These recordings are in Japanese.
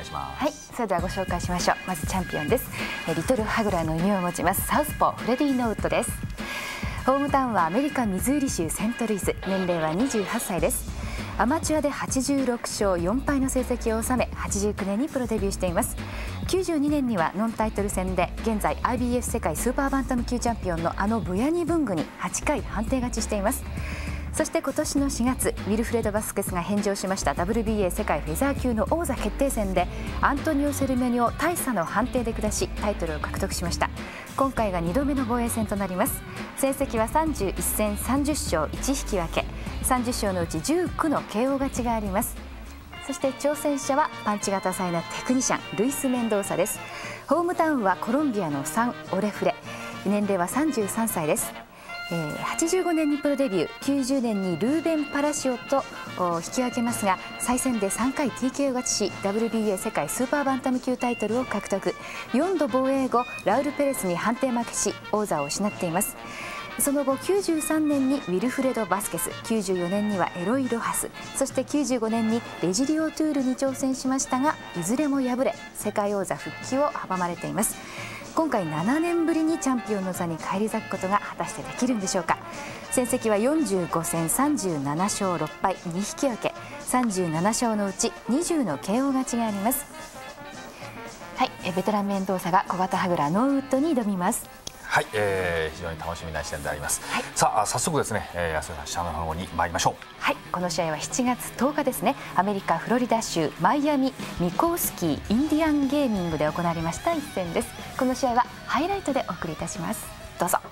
はい、それではご紹介しましょう。まずチャンピオンです。リトルハグラーの異名を持ちますサウスポーフレディ・ノーウッドです。ホームタウンはアメリカミズーリ州セントルイス、年齢は28歳です。アマチュアで86勝4敗の成績を収め、89年にプロデビューしています。92年にはノンタイトル戦で現在 IBF 世界スーパーバンタム級チャンピオンのブヤニブングに8回判定勝ちしています。そして今年の4月、ウィルフレド・バスケスが返上しました WBA 世界フェザー級の王座決定戦でアントニオ・セルメニを大差の判定で下し、タイトルを獲得しました。今回が2度目の防衛戦となります。成績は31戦30勝1引き分け、30勝のうち19の KO 勝ちがあります。そして挑戦者はパンチが多彩なテクニシャンルイス・メンドーサです。ホームタウンはコロンビアのサン・オレフレ、年齢は33歳です。85年にプロデビュー、90年にルーベン・パラシオと引き分けますが、再戦で3回 TKO 勝ちし WBA 世界スーパーバンタム級タイトルを獲得。4度防衛後ラウル・ペレスに判定負けし王座を失っています。その後93年にウィルフレド・バスケス、94年にはエロイ・ロハス、そして95年にレジリオ・トゥールに挑戦しましたが、いずれも敗れ世界王座復帰を阻まれています。今回7年ぶりにチャンピオンの座に返り咲くことが果たしてできるんでしょうか。戦績は45戦37勝6敗2引き分け、37勝のうち20の KO 勝ちがあります。はい、ベテランメンドーサが小型ハグラーノーウッドに挑みます。 はい、非常に楽しみな一戦であります。はい、さあ早速ですね、安田さん下の方に参りましょう。 はい、この試合は7月10日ですね。アメリカフロリダ州マイアミミコースキーインディアンゲーミングで行われました一戦です。この試合はハイライトでお送りいたします。どうぞ。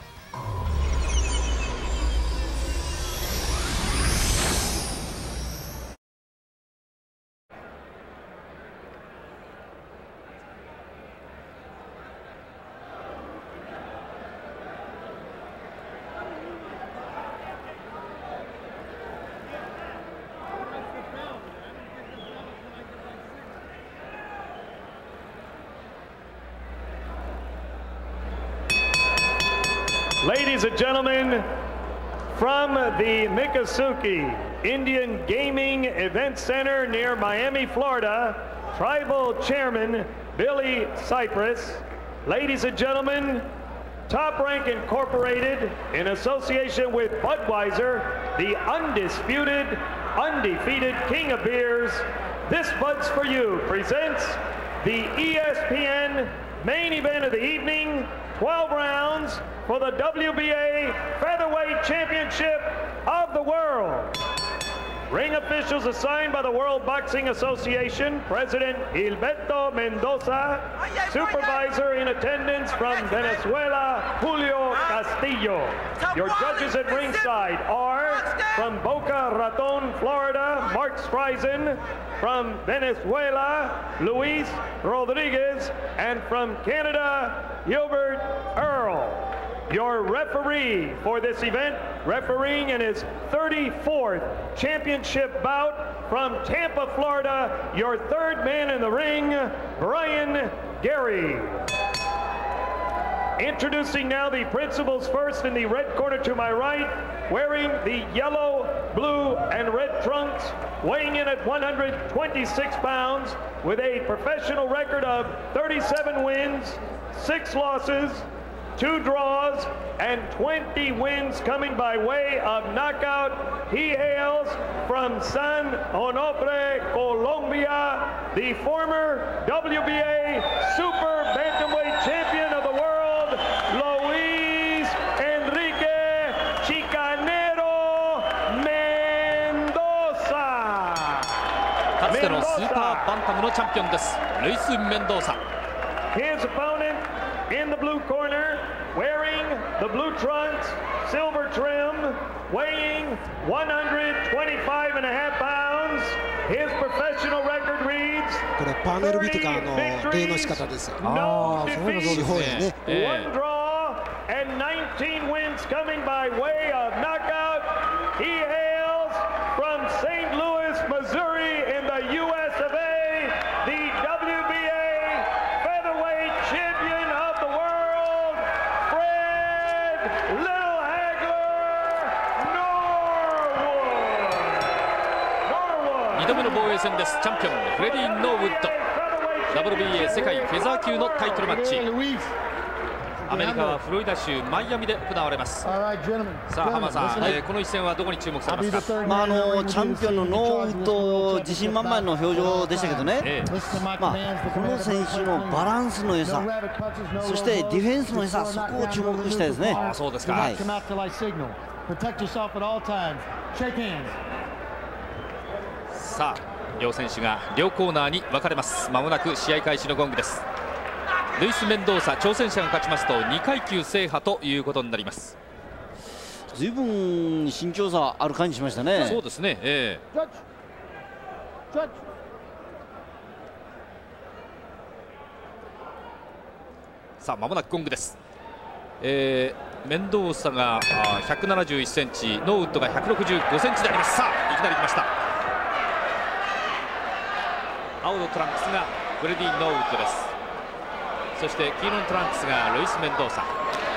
Ladies and gentlemen, from the Miccosukee Indian Gaming Event Center near Miami, Florida, Tribal Chairman Billy Cypress. Ladies and gentlemen, Top Rank Incorporated, in association with Budweiser, the undisputed, undefeated king of beers, This Bud's For You presents the ESPN main event of the evening, 12 rounds for the WBA Featherweight Championship of the World. Ring officials assigned by the World Boxing Association, President Gilberto Mendoza. Supervisor in attendance from Venezuela, Julio Castillo. Your judges at ringside are from Boca Raton, Florida, Mark Streisand. From Venezuela, Luis Rodriguez. And from Canada, Gilbert Earl. Your referee for this event, refereeing in his 34th championship bout from Tampa, Florida, your third man in the ring, Brian Gary. Introducing now the principals first in the red corner to my right, wearing the yellow, blue, and red trunks, weighing in at 126 pounds with a professional record of 37 wins, 6 losses, 2 draws, and 20 wins coming by way of knockout. He hails from San Onofre, Colombia, the former WBA Super Bantamweight Champion of the world, Luis Enrique Chicanero Mendoza. かつてのスーパーバンタムのチャンピオンです、ルイス・メンドーサ。 His opponent in the blue corner, wearing the blue trunks, silver trim, weighing 125.5 pounds. His professional record reads これパネルビティカーの例の仕方ですよ。 no そういうのそうですね。 one draw and 19 wins coming by way of knockout. He hails from St. Louis, Missouri in the US of A, the WBA featherweight champion of the world, Fred Littlehagler Norwood. 2度目の防衛戦です。チャンピオンフレディ・ノーウッド。 WBA 世界フェザー級のタイトルマッチ。アメリカはフロリダ州マイアミで行われます。さあ浜さん、この一戦はどこに注目されますか？ チャンピオンのノーウッド、自信満々の表情でしたけどね、この選手のバランスの良さ、そしてディフェンスの良さ、そこを注目したいですね。 そうですか。 はい、 さあ両選手が両コーナーに分かれます。まもなく試合開始のゴングです。ルイス・メンドーサ挑戦者が勝ちますと2階級制覇ということになります。 ずいぶん身長差ある感じしましたね。 そうですね、さあまもなくゴングです。メンドーサが171センチ、ノーウッドが165センチであります。さあいきなり来ました。青のトランクスがフレディ・ノーウッドです。そして黄色のトランクスがルイス・メンドーサ。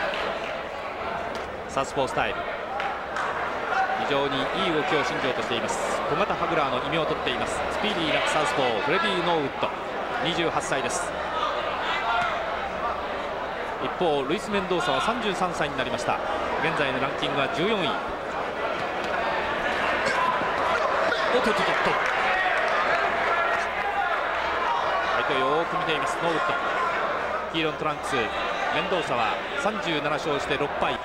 サウスポースタイル、非常にいい動きを身上としています。小型ハグラーの異名を取っています。スピーディーなサウスポーフレディ・ノーウッド、28歳です。一方ルイス・メンドーサは33歳になりました。現在のランキングは14位。おっとっとっとっと、相手をよく見ていますノーウッド。黄色のトランクス、メンドーサは37勝して6敗。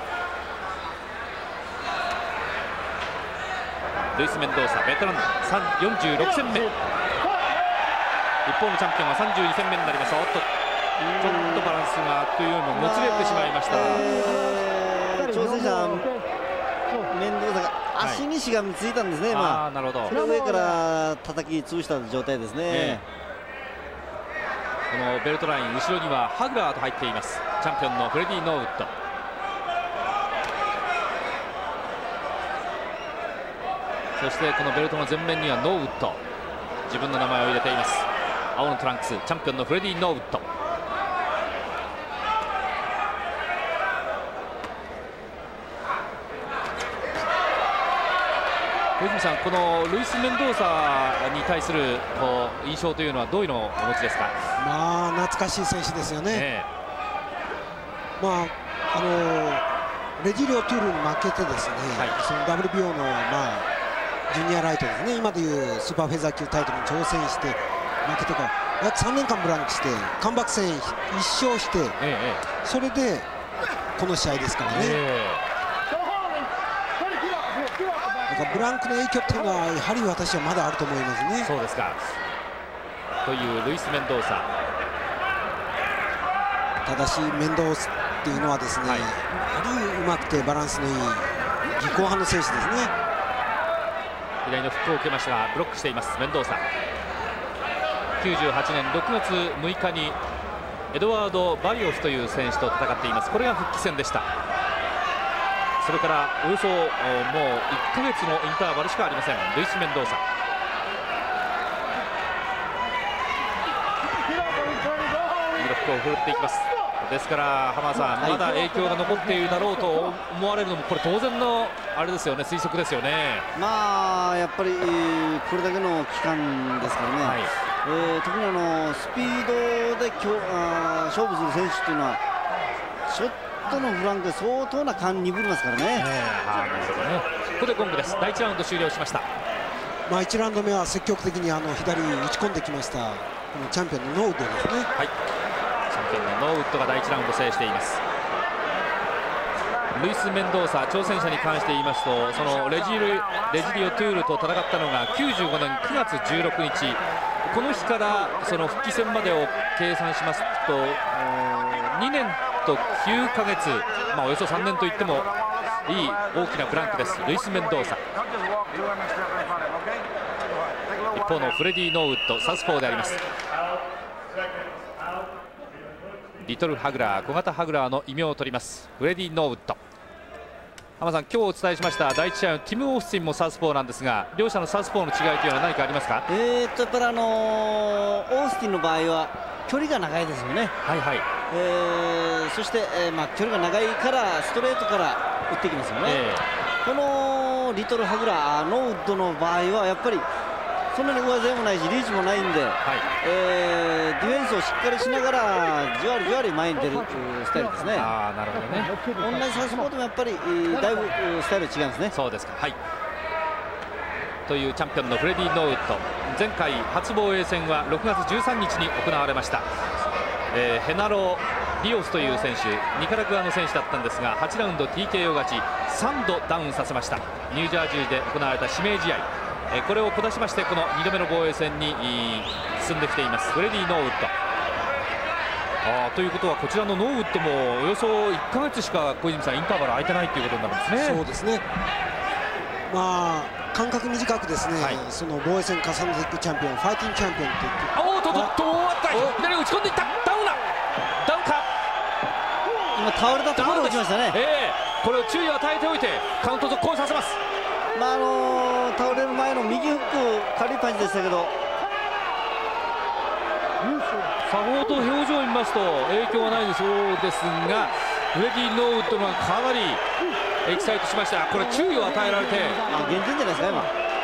ルイス・メンドーサベテラン46戦目。一方のチャンピオンは32戦目になります。おっとちょっとバランスがというよりももつれてしまいました。 挑戦者メンドーサが足にしがみついたんですね。 なるほど。 その上から叩き潰した状態ですね。 このベルトライン後ろにはハグラーと入っています。チャンピオンのフレディ・ノーウッド。そしてこのベルトの前面にはノーウッド、自分の名前を入れています。青のトランクス、チャンピオンのフレディ・ノーウッド。小泉さん、このルイス・メンドーサに対する印象というのはどういうのをお持ちですか？ 懐かしい選手ですよね。レジリオ・トゥールに負けてですね、その WBO のジュニアライトですね、今でいうスーパーフェザー級タイトルに挑戦して負けてから約3年間ブランクしてカムバック戦1勝して、それでこの試合ですからね。ブランクの影響っていうのはやはり私はまだあると思いますね。 そうですか。というルイス・メンドーサ。 ただしメンドーサっていうのはですね、やはりうまくてバランスのいい技巧派の選手ですね。 左のフックを受けましたがブロックしていますメンドーサ。98年6月6日にエドワード・バリオフという選手と戦っています。これが復帰戦でした。それからおよそもう1ヶ月のインターバルしかありませんルイス・メンドーサ。右のフックを振っていきます。ですから浜田さん、まだ影響が残っているだろうと思われるのもこれ当然のあれですよね、推測ですよね。 やっぱりこれだけの期間ですからね、特にスピードで勝負する選手っていうのはショットのフランクで相当な勘鈍りますからね。なるほどね。ここでゴングです。第1ラウンド終了しました。 1ラウンド目は積極的に左に打ち込んできましたこのチャンピオンのノーウッドですね。 チャンピオンのノーウッドが第1ラウンド制しています。ルイス・メンドーサ挑戦者に関して言いますと、そのレジリオ・トゥールと戦ったのが95年9月16日、この日からその復帰戦までを計算しますと2年と9ヶ月、およそ3年といってもいい大きなブランクです。ルイス・メンドーサ。一方のフレディ・ノーウッド、サウスポーであります。リトルハグラー、小型ハグラーの異名を取りますフレディ・ノーウッド。浜さん、今日お伝えしました第1試合のティム・オースティンもサウスポーなんですが、両者のサウスポーの違いというのは何かありますか？ やっぱりオースティンの場合は距離が長いですよね。そして、距離が長いからストレートから打っていきますよね。このリトルハグラー、ノーウッドの場合はやっぱりそんなに上背もないしリーチもないんで、ディフェンスをしっかりしながらじわりじわり前に出るスタイルですね。 なるほどね。 同じサウスポーでもやっぱりだいぶスタイル違うんですね。 そうですか。はい。というチャンピオンのフレディ・ノーウッド、前回初防衛戦は6月13日に行われました。ヘナロ・リオスという選手、ニカラグアの選手だったんですが、8ラウンド TKO 勝ち、3度ダウンさせました。ニュージャージーで行われた指名試合、これを下しましてこの2度目の防衛戦に進んできていますフレディ・ノーウッド。ということはこちらのノーウッドもおよそ1ヶ月しか小泉さんインターバル空いてないということになるんですね。 そうですね。まあ間隔短くですね、その防衛戦重ねていくチャンピオン、ファイティングチャンピオンといって、 左打ち込んでいった。ダウンだ。ダウンか。 今倒れたところを打ちましたね。 これを注意を与えておいてカウント続行させます。 倒れる前の右フック軽いパンチでしたけど、 さほど表情を見ますと影響はないでそうですが、フレディ・ノーウッドがかなりエキサイトしました。これ注意を与えられて減点じゃないですか。今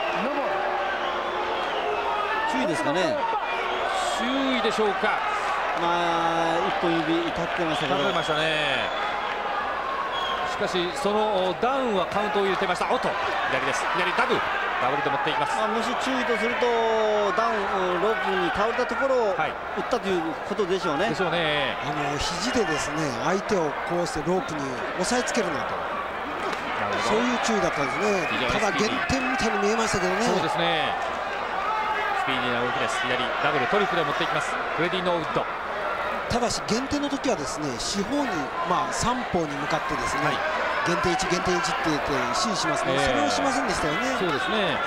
注意ですかね。 注意でしょうか。 一本指立ってましたけど、 立ってましたね。しかしそのダウンはカウントを入れてました。おっと左です。左ダブルで持っていきます。 もし注意とするとダウンロープに倒れたところを打ったということでしょうね。 肘でですね相手をこうしてロープに押さえつけるなと、そういう注意だったんですね。ただ減点みたいに見えましたけどね。 そうですね。スピーディーな動きです。左ダブルトリプルで持っていきますフレディ・ノーウッド。 ただし減点の時はですね四方に三方に向かってですね、減点1減点1って言って指示しますね。それをしませんでしたよね。 そうですね。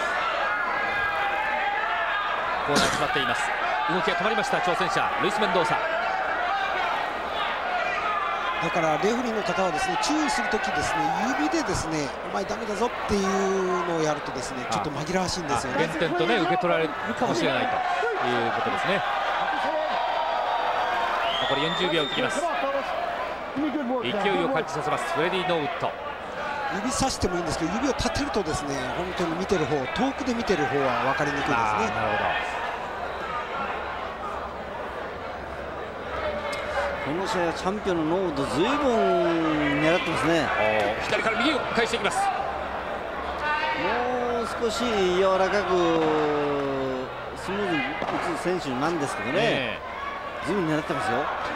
コーナー決まっています。動きが止まりました。挑戦者ルイス・メンドーサ。 だからレフェリーの方はですね注意するときですね指でですねお前ダメだぞっていうのをやるとですねちょっと紛らわしいんですよね。 減点とね受け取られるかもしれないということですね。残り40秒を切ります。勢いを感じさせますフレディ・ノーウッド。 指さしてもいいんですけど指を立てるとですね本当に見てる方、遠くで見てる方は分かりにくいですね。 なるほど。 この試合はチャンピオンのノーウッドずいぶん狙ってますね。 左から右を返していきます。 もう少し柔らかくスムーズに打つ選手なんですけどね、ずいぶん狙ってますよ。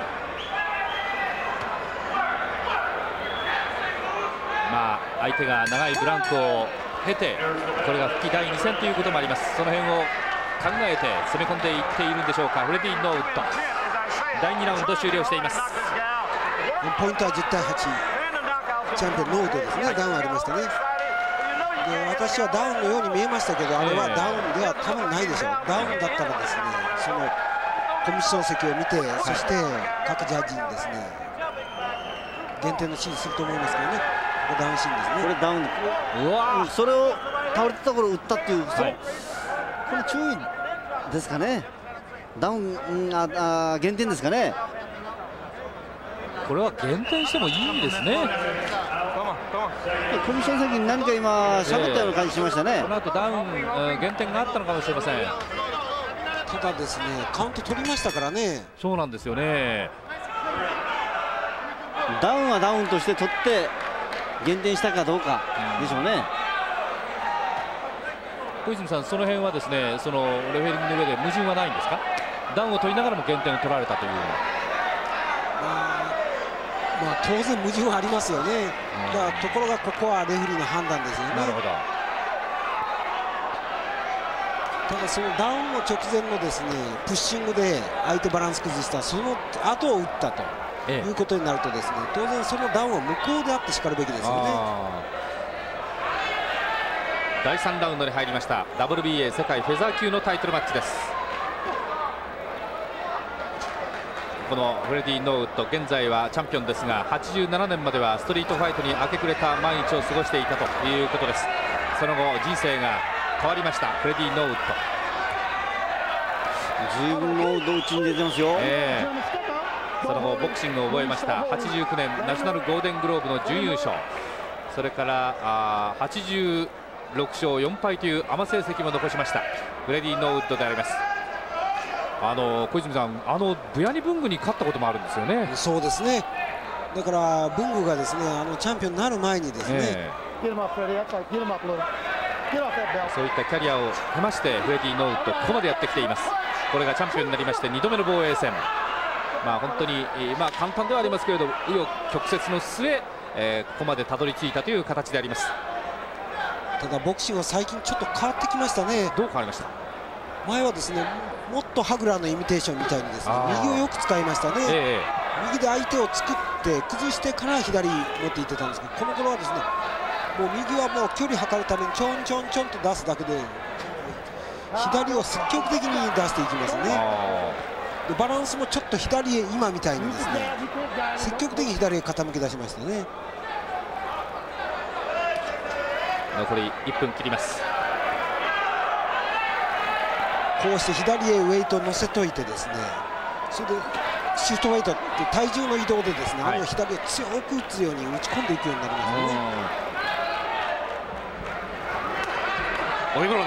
相手が長いブランクを経てこれが復帰第2戦ということもあります。その辺を考えて攻め込んでいっているんでしょうかフレディ・ノーウッド。第2ラウンド終了しています。 ポイントは10対8、チャンピオンノーウッドですね。ダウンありましたね。で私はダウンのように見えましたけど、あれはダウンでは多分ないでしょう。ダウンだったらですねそのコミッション席を見て、そして各ジャッジにですね減点の指示すると思いますけどね。ダウンシーンですね。 これダウン、それを倒れたところを打ったっていう、これ注意ですかね。ダウン、減点ですかね。 これは減点してもいいですね。 コミッション席に何か今喋ったような感じしましたね。 この後ダウン、減点があったのかもしれません。 ただですねカウント取りましたからね。 そうなんですよね。 ダウンはダウンとして取って減点したかどうかでしょうね。 小泉さん、その辺はですねそのレフェリングの上で矛盾はないんですか。ダウンを取りながらも減点を取られたという。 当然矛盾はありますよね。ところがここはレフェリーの判断ですよね。 なるほど。 ただそのダウンの直前のですねプッシングで相手バランス崩したその後を打ったということになるとですね当然そのダウンは無効であってしかるべきですよね。 第3ラウンドに入りました WBA 世界フェザー級のタイトルマッチです。このフレディ・ノーウッド現在はチャンピオンですが87年まではストリートファイトに明け暮れた毎日を過ごしていたということです。その後人生が変わりましたフレディ・ノーウッド。十分ノーウッド打ちに出てますよ。 その後ボクシングを覚えました。89年ナショナルゴールデングローブの準優勝、それから87 6勝4敗という甘成績も残しましたフレディ・ノーウッドであります。小泉さん、ブヤニブングに勝ったこともあるんですよね。 そうですね。だからブングがですねチャンピオンになる前にですね、 そういったキャリアを経ましてフレディ・ノーウッドここまでやってきています。これがチャンピオンになりまして2度目の防衛戦、本当に、簡単ではありますけれど紆余曲折の末、ここまでたどり着いたという形であります。 ただボクシングは最近ちょっと変わってきましたね。 どう変わりました？ 前はですねもっとハグラーのイミテーションみたいにですね右をよく使いましたね、右で相手を作って崩してから左持っていってたんですけど、この頃はですねもう右はもう距離測るためにちょんちょんちょんと出すだけで左を積極的に出していきますね。でバランスもちょっと左へ今みたいにですね積極的に左へ傾き出しましたね。 残り1分切ります。 こうして左へウェイトを乗せといてですね、それでシフトウェイトって体重の移動でですね、左へ強く打つように打ち込んでいくようになりますよね。 追いゴロです。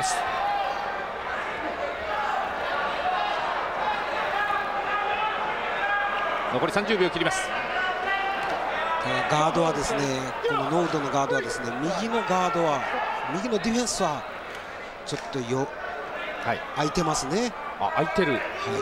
残り30秒切ります。 ガードはですねこのノーウッドのガードはですね右のガードは右のディフェンスはちょっと空いてますね。 空いてる、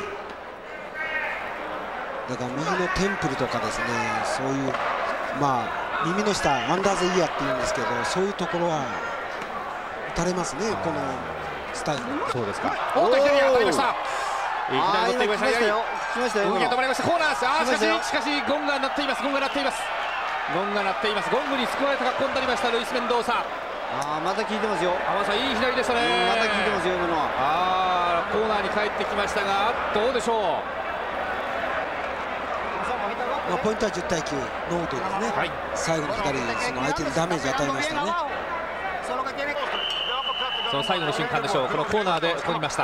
だから右のテンプルとかですねそういう耳の下アンダーザイヤーっていうんですけどそういうところは打たれますねこのスタイル。 そうですか。おっと左に当たりました。左取っていましたよ。 来ましたよ。 動きが止まりました。コーナーです。しかしゴンが鳴っています。ゴンが鳴っています。ゴングに救われた格好になりましたルイス・メンドーサ。 また効いてますよ。 浜さんいい左でしたね。 また効いてますよ今のは。 コーナーに帰ってきましたがどうでしょう。ポイントは10対9ノーウッドですね、最後の左その相手にダメージ与えましたね。 その最後の瞬間でしょう。このコーナーで取りました。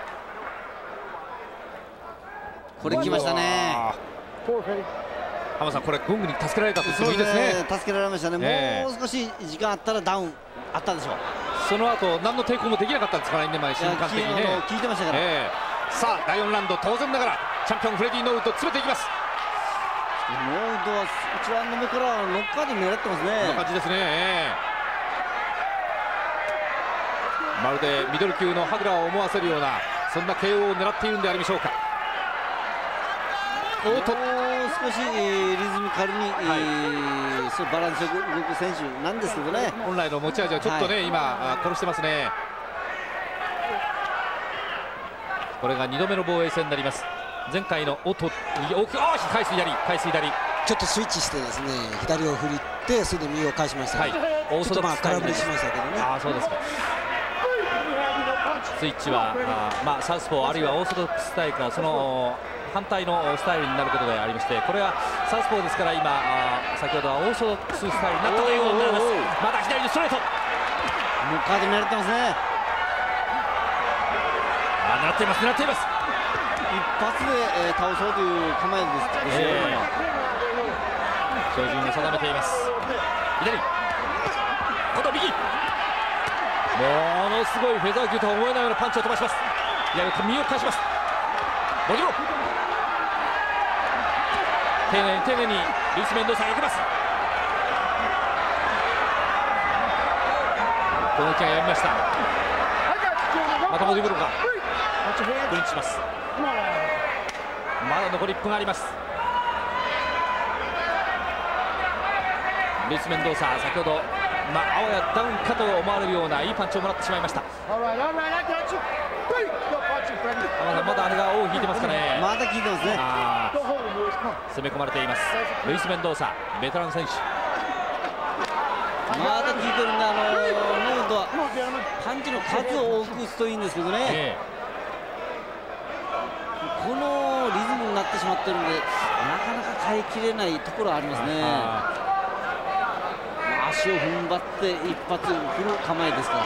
これ来ましたね。 浜さんこれゴングに助けられたと言ってもいいですね。 助けられましたね。もう少し時間あったらダウンあったでしょう。 その後何の抵抗もできなかったんですからね、瞬間的にね。 聞いてましたから。 さあ第4ラウンド当然ながらチャンピオンフレディ・ノーウッド詰めていきます。 ノーウッドは1ラウンド目からノッカーで狙ってますね。 こんな感じですね。まるでミドル級のハグラーを思わせるようなそんな KO を狙っているんでありましょうか。 もう少しリズミカルに、バランスよく動く選手なんですけどね。 本来の持ち味はちょっとね、今殺してますね。これが2度目の防衛戦になります。前回の右奥返す左ちょっとスイッチしてですね左を振りってそれで右を返しましたね。 オーソドックス空振りしましたけどね。 そうですか。スイッチはサウスポーあるいはオーソドックススタイルかその反対のスタイルになることでありまして、これはサウスポーですから今先ほどはオーソドックススタイルになったということになります。まだ左のストレート。 もうカード狙ってますね。 狙っています。 一発で、倒そうという構えですよ。 照準を定めています。左今度右。ものすごいフェザー級とは思えないようなパンチを飛ばします。右を返します。ボディロー丁寧にルイス・メンドーサが行きます。この動きがやみました。またボディブローかクリンチします。まだ残り1分あります。ルイス・メンドーサ先ほどあわやダウンかと思われるようないいパンチをもらってしまいました。まだあれが尾を引いてますかね。 まだ効いてますね。 攻め込まれていますルイス・メンドーサベテラン選手。 まだ効いてるんでノーウッドはパンチの数を多く打つといいんですけどね、このリズムになってしまってるんでなかなか耐えきれないところはありますね。足を踏ん張って一発振る構えですから。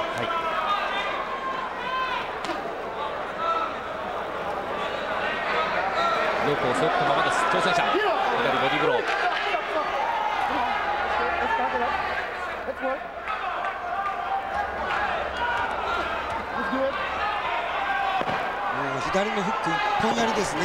ロープを背負ったままです。挑戦者左ボディブロー。 左のフック一本やりですね。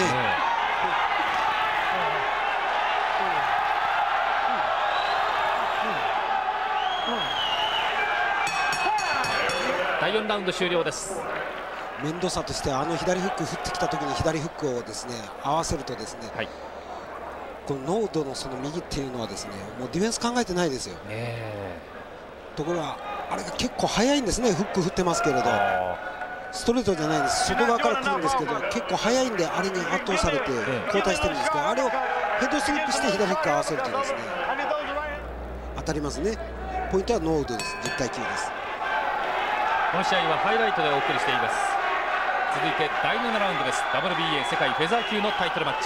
第4ラウンド終了です。 メンドサとしては左フック振ってきた時に左フックをですね合わせるとですね、はい、このノードのその右っていうのはですねもうディフェンス考えてないですよ。ところがあれが結構速いんですね。フック振ってますけれどストレートじゃないんです。外側から来るんですけど結構速いんであれに圧倒されて交代してるんですけど、あれをヘッドスリップして左フック合わせるとですね当たりますね。ポイントはノードです。10対9です。 この試合はハイライトでお送りしています。続いて第7ラウンドです。 WBA 世界フェザー級のタイトルマッチ。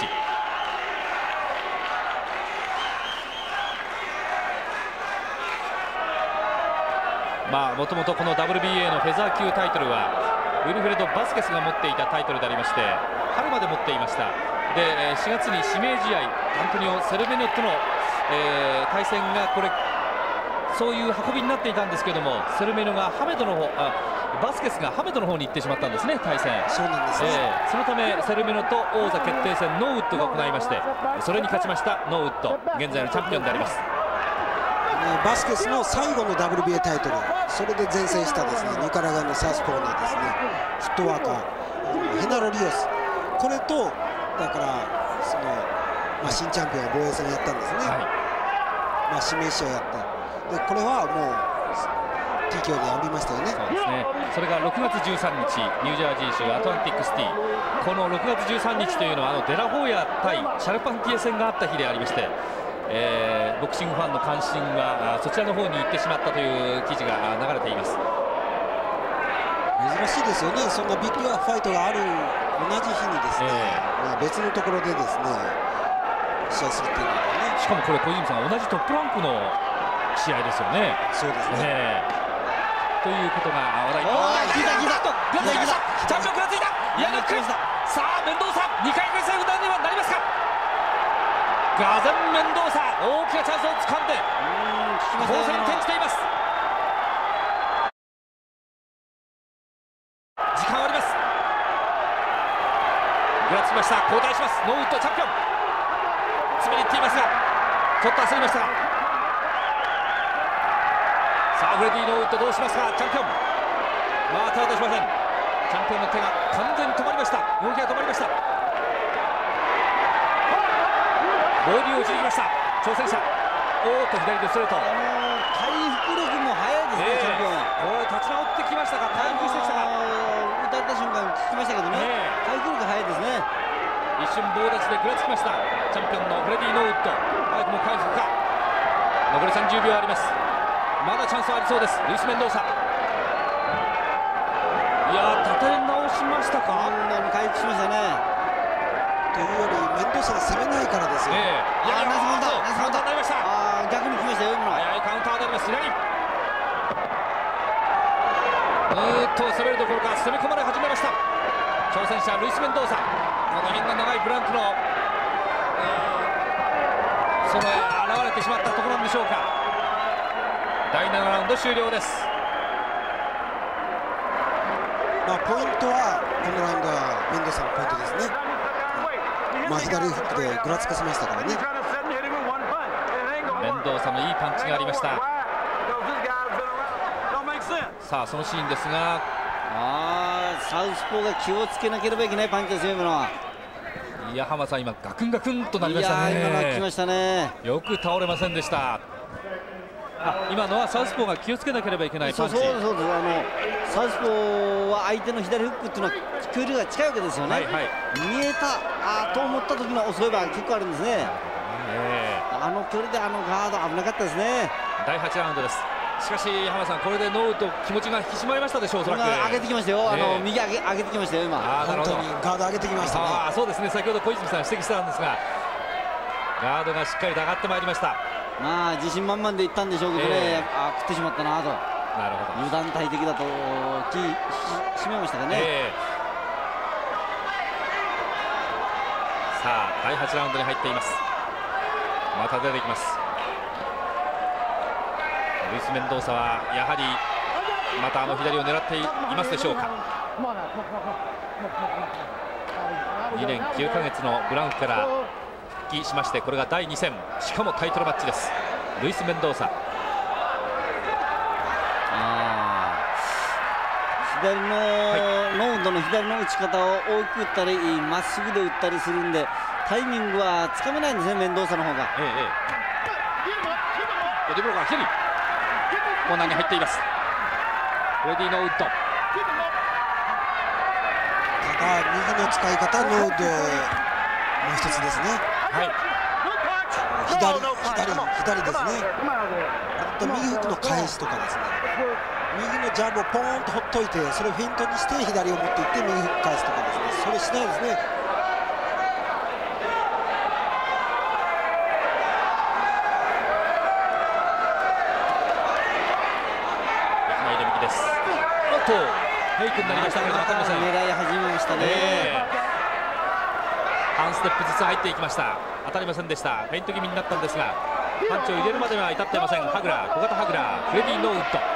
もともとこの WBA のフェザー級タイトルはウィルフレド・バスケスが持っていたタイトルでありまして、春まで持っていました。で4月に指名試合アントニオ・セルベニョとの、対戦がそういう運びになっていたんですけども、セルベニョがバスケスがハメドの方に行ってしまったんですね、対戦。 そうなんですね。 そのためセルベニョと王座決定戦ノーウッドが行いまして、それに勝ちましたノーウッド、現在のチャンピオンであります。 バスケスの最後の WBA タイトル、それで前線したですねニカラガのサウスポーのですねフットワーカーヘナロ・リオス、これとだからその、新チャンピオン防衛戦をやったんですね。指名試合やってでこれはもう TKO で破りましたよね。 そうですね。それが6月13日ニュージャージー州アトランティックシティ、この6月13日というのはデラホーヤ対シャルパンティエ戦があった日でありまして、ボクシングファンの関心はそちらの方に行ってしまったという記事が流れています。 珍しいですよね。そんなビッグファイトがある同じ日にですね、別のところでですね試合するっていうのはね。 しかもこれ小泉さん同じトップランクの試合ですよね。 そうですね。 ということが話題になっています。チャンピオン食らついた。いや、さあメンドーサ2回目セーフにはなりますか。ガゼン・メンドーサ大きなチャンスを掴んで攻勢に転じています。時間はあります。ぐらつきました。交代します。ノーウッドチャンピオン詰めにいっていますがちょっと焦りましたが、さあフレディ・ノーウッドどうしますか。チャンピオン手を出しません。チャンピオンの手が完全に止まりました。動きが止まりました。ボディを打ちにきました挑戦者。左でストレート。 回復力も速いですね、チャンピオンは。 これ立ち直ってきましたか。回復してきたか。 打たれた瞬間聞きましたけどね、回復力速いですね。 一瞬棒立ちでぐらつきましたチャンピオンのフレディ・ノーウッド。早くも回復か。残り30秒あります。まだチャンスはありそうです。ルイス・メンドーサ。いや立て直しましたか。 回復しましたね。 というよりメンドーサが攻めないからですよ。 ナイスカウンターになりました。 逆に来ましたよ今の。 早いカウンターであります。左攻めるどころか攻め込まれ始めました挑戦者ルイス・メンドーサ。この辺が長いブランクのその現れてしまったところなんでしょうか。第7ラウンド終了です。 ポイントはこのラウンドはメンドーサのポイントですね。左フックでぐらつかせましたからね。 メンドーサのいいパンチがありました。さあそのシーンですが、 サウスポーが気をつけなければいけないパンチですよ今のは。 いや浜さん今ガクンガクンとなりましたね。 今のは来ましたね。 よく倒れませんでした。今のはサウスポーが気をつけなければいけないパンチ。 そうですサウスポーは相手の左フックっていうのは距離が近いわけですよね。見えたと思った時の遅い場合結構あるんですね。あの距離でガード危なかったですね。 第8ラウンドです。しかし浜田さんこれでノーウッド気持ちが引き締まりましたでしょう。おそらく上げてきましたよ。右上げてきましたよ今。 本当にガード上げてきましたね。 そうですね。先ほど小泉さん指摘したんですがガードがしっかりと上がってまいりました。 自信満々でいったんでしょうけどね、食ってしまったなと。 なるほど。 油断大敵だと気締めましたかね。 さあ第8ラウンドに入っています。また出てきます。ルイス・メンドーサはやはりまた左を狙っていますでしょうか。 2年9ヶ月のブランクから復帰しまして、これが第2戦、しかもタイトルマッチです。ルイス・メンドーサ。 左の、ノーウッドの左の打ち方を大きく打ったりまっすぐで打ったりするんで、タイミングはつかめないんですね、メンドーサの方が。 ボディブローから左コーナーに入っています。フレディ・ノーウッド。 ただ右の使い方、ノーウッドもう一つですね。 はい、 左ですね。あと右フックの返しとかですね、右のジャブをポーンとほっといて、それをフェイントにして左を持っていって右フック返すとかですね、それしないですね。 右です。おっとフェイクになりましたけど、当たりません。 狙い始めましたね。 半ステップずつ入っていきました。当たりませんでした。フェイント気味になったんですが、パンチを入れるまでは至っていません。ハグラー、小型ハグラー、フレディ・ノーウッド。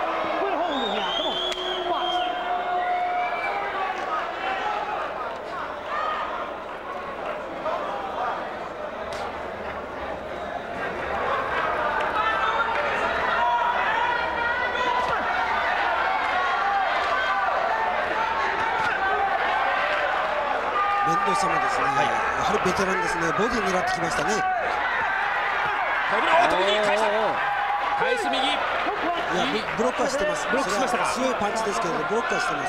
メンドーサもですね、やはりベテランですね。ボディ狙ってきましたね。 返す右。いや、 ブロックはしてます。 ブロックしましたか。 強いパンチですけれどブロックはしてます。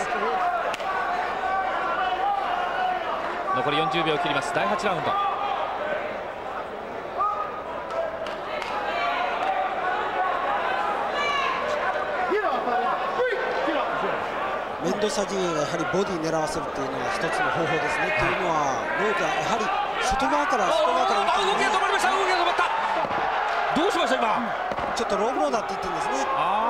残り40秒切ります。第8ラウンド。 メンドーサ陣営がやはりボディ狙わせるっていうのは一つの方法ですね。というのはノーウッドはやはり外側から動きが止まりました。動きが止まった。どうしました今。 ちょっとローブローだって言ってるんですね。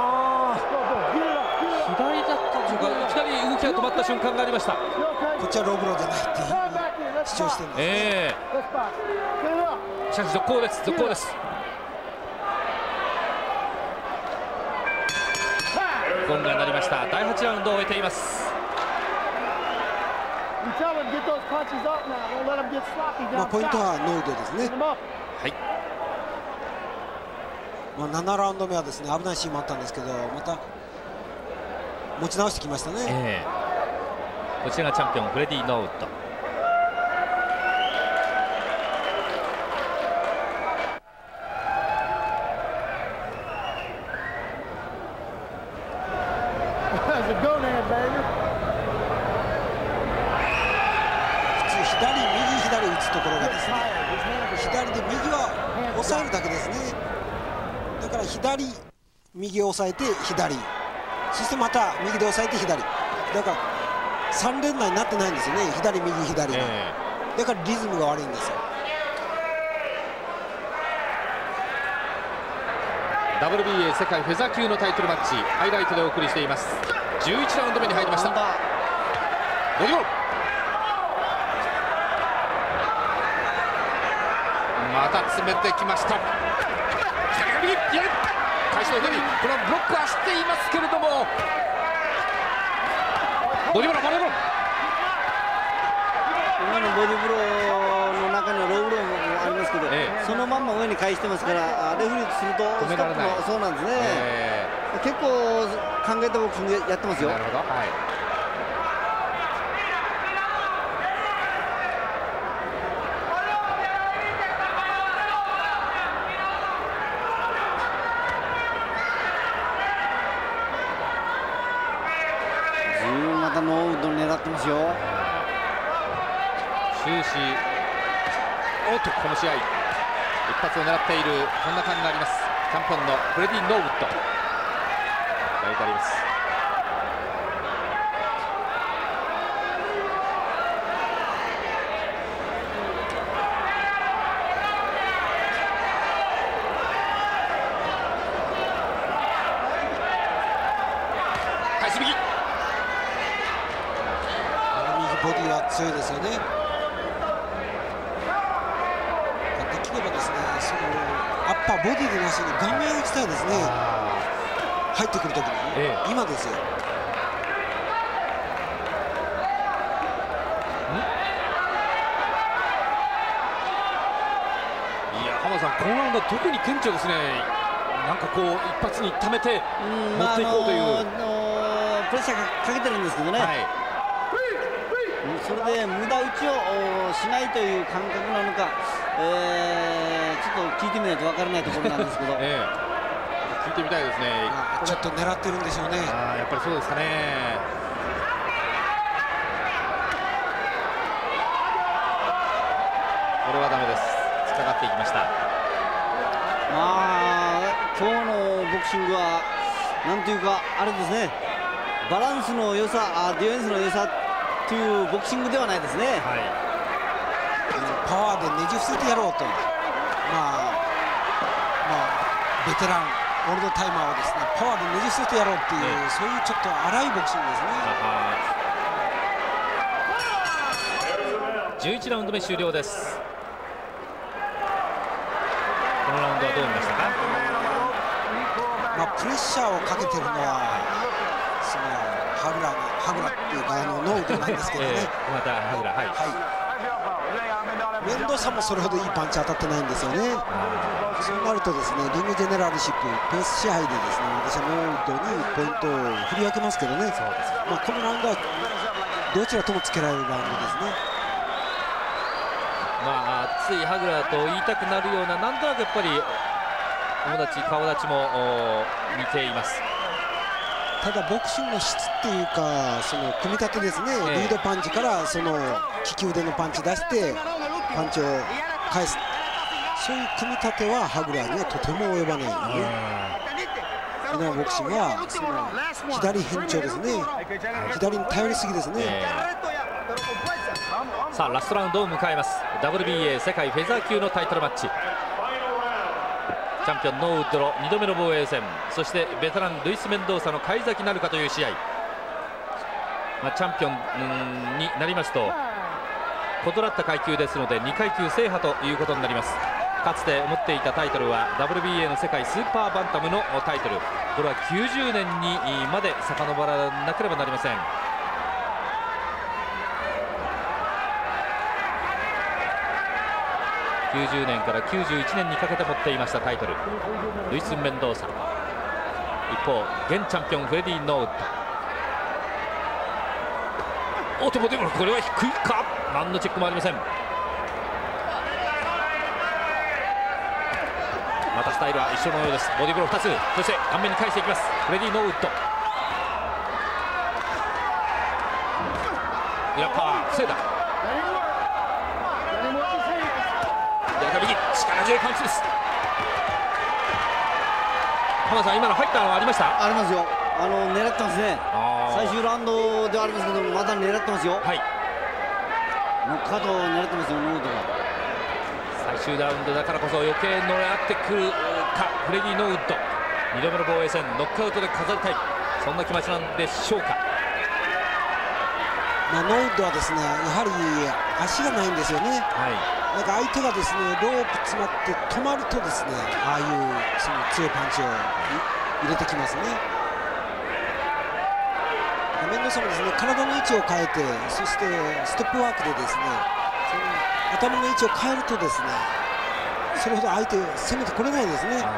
左だったというか、いきなり動きが止まった瞬間がありました。 こっちはローブローじゃないって主張してるんですね。 しかし続行です。続行です。ゴングが鳴りました。第8ラウンドを終えています。 ポイントはノーウッドですね。 はい。 7ラウンド目はですね、危ないシーンもあったんですけど、また持ち直してきましたね。 こちらがチャンピオンフレディ・ノーウッド。 左打つところがですね、左で右は抑えるだけですね。だから左右を抑えて左、そしてまた右で抑えて左、だから3連打になってないんですよね。左右左、だからリズムが悪いんですよ。 WBA 世界フェザー級のタイトルマッチ、ハイライトでお送りしています。11ラウンド目に入りました。ボディボール。また詰めてきました。左が右、返しの左、このブロックは走っていますけれども、ボディブロー、ボディブロー。 今のボディブローの中にはローブローもありますけど、そのまんま上に返してますから、レフェリーとすると止められない。 そうなんですね。結構考えたボクシングやってますよ。 なるほど、はい。 またノーウッド狙ってますよ。 終始、おっとこの試合一発を狙っている、そんな感じがあります。チャンピオンのフレディ・ノーウッドがいてあります。返し右。 ボディは強いですよね。できればですね、そのアッパーボディでなしに顔面打ちたいですね。入ってくるときに、今ですよ。 さん、このラウンドは特に顕著ですね。なんかこう一発に溜めて持っていこうという、 プレッシャーかけてるんですけどね、それで無駄打ちをしないという感覚なのか、ちょっと聞いてみないと分からないところなんですけど、 聞いてみたいですね。 ちょっと狙ってるんでしょうね。 やっぱりそうですかね。これはダメです。突っかかっていきました。 今日のボクシングはなんというかあれですね、バランスの良さ、ディフェンスの良さというボクシングではないですね。 パワーでねじ伏せてやろうと、ベテランオールドタイマーをですね、パワーでねじ伏せてやろうっていう、そういうちょっと荒いボクシングですね。 11ラウンド目終了です。このラウンドはどう見ましたか？ プレッシャーをかけてるのはそのハグラっていうかノウドなんですけどね。 またハグラ、 メンドサもそれほどいいパンチ当たってないんですよね。そうなるとですね、リングジェネラルシップペース支配でですね、私はノウドにポイントを振り分けますけどね。このラウンドはどちらともつけられるラウンドですね。 ついハグラと言いたくなるような、なんとなくやっぱり顔立ちも似ています。 ただボクシングの質っていうか、その組み立てですね、リードパンチからその利き腕のパンチ出してパンチを返す、そういう組み立てはハグラーにはとても及ばないので、今のボクシングはその左偏重ですね、左に頼りすぎですね。 さあラストラウンドを迎えます。 WBA 世界フェザー級のタイトルマッチ、チャンピオンノーウッドの2度目の防衛戦、そしてベテランルイス・メンドーサの返り咲きなるかという試合。チャンピオンになりますと異なった階級ですので2階級制覇ということになります。かつて持っていたタイトルは WBA の世界スーパーバンタムのタイトル、これは90年にまで遡らなければなりません。90年から91年にかけて持っていましたタイトル、ルイス・メンドーサ。一方現チャンピオンフレディ・ノーウッド。でもこれは低いか、何のチェックもありません。またスタイルは一緒のようです。ボディブロー2つ、そして顔面に返していきますフレディ・ノーウッド。イラパワー防いだ。力強いパンチです。浜田さん、今の入ったのはありました？ ありますよ。狙ってますね。最終ラウンドではありますけど、まだ狙ってますよ。ノックアウトを狙ってますよ、ノーウッドが。 最終ラウンドだからこそ余計狙ってくるかフレディ・ノーウッド。2度目の防衛戦、ノックアウトで飾りたい、そんな気持ちなんでしょうか。 ノーウッドはですね、やはり足がないんですよね。なんか相手がですねロープ詰まって止まるとですね、ああいうその強いパンチを入れてきますね。メンドーサもですね、体の位置を変えて、そしてステップワークでですね、その頭の位置を変えるとですね、それほど相手攻めてこれないですね。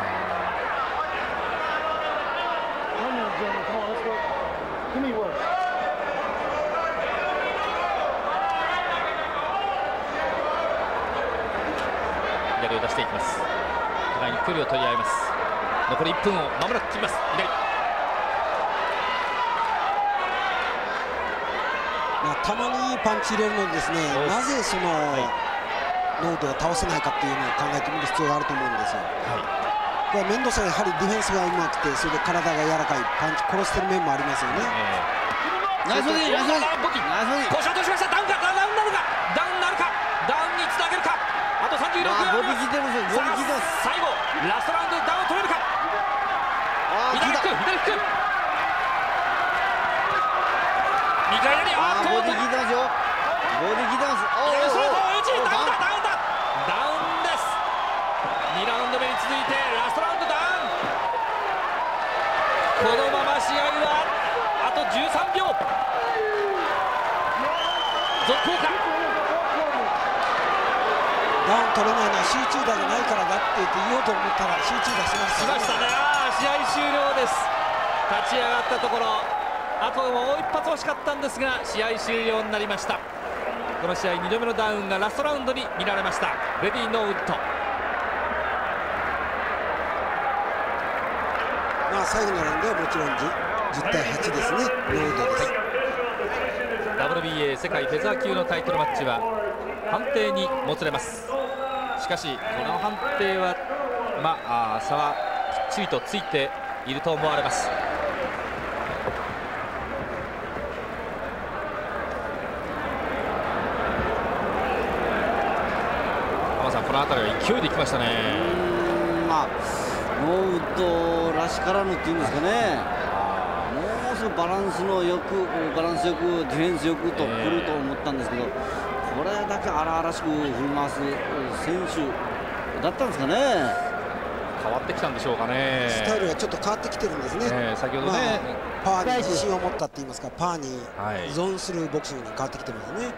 左を出していきます。互いに距離を取り合います。残り1分を間もなく切ります。左。 たまにいいパンチ入れるのにですね、なぜそのノードを倒せないかっていうのを考えてみる必要があると思うんですよ。これはメンドーサがやはりディフェンスがうまくて、それで体が柔らかい、パンチ殺してる面もありますよね。 ナイスボディ、ナイスボディ、 腰を落としました。ダウンか、ダウンなるか、ダウンなるか、ダウンにつなげるか。あと36秒あります。最後ラストラウンドでダウンを取れるか。左フック、左フック、2回やり、 ボディ効いてますよ。ボディ効いてます。 左ストレートを打ち、ダウンだ、ダウンだ、ダウンです。2ラウンド目に続いてラストラウンドダウン。このまま試合はあと13秒。続行か。 ダウン取れないのは集中打がないからだって言おうと思ったら集中打しましたね。 試合終了です。立ち上がったところ、あともう一発欲しかったんですが試合終了になりました。この試合2度目のダウンがラストラウンドに見られました。レディー・ノーウッド。 最後のラウンドはもちろん 10対8ですね。ノーウッドです。 WBA 世界フェザー級のタイトルマッチは判定にもつれます。しかしこの判定は差はきっちりとついていると思われます。浜さん、この辺りは勢いでいきましたね。 ノーウッドらしからぬっていうんですかね、もうすぐバランスよくディフェンスよくと来ると思ったんですけど、これだけ荒々しく振り回す選手だったんですかね。 変わってきたんでしょうかね。 スタイルがちょっと変わってきてるんですね。 先ほどね、 パワーに自信を持ったって言いますか、パワーに依存するボクシングに変わってきてますね。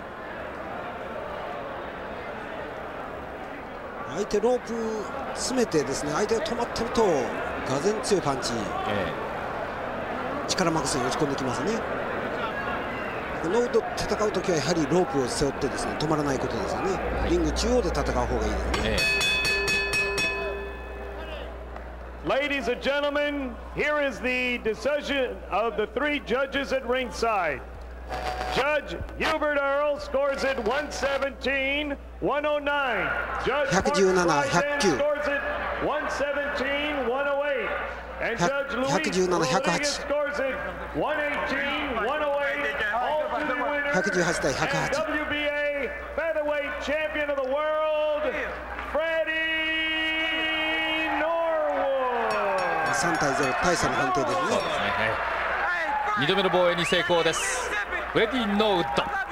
相手ロープ詰めてですね、相手が止まってるとがぜん強いパンチ、力まくせに打ち込んできますね。ノーウッド戦うときはやはりロープを背負ってですね、止まらないことですよね。リング中央で戦う方がいいですね。 Ladies and gentlemen, here is the decision of the 3 judges at ringside. Judge Hubert Earl scores it 117-109. Judge Mark Ryden scores it 117-108. And Judge Louis Rodriguez scores it 118-108. All to the winner, WBA featherweight champion of the world, Freddie Norwood. 3対0、大差の判定ですね。 2度目の防衛に成功です。フレディ・ノーウッド。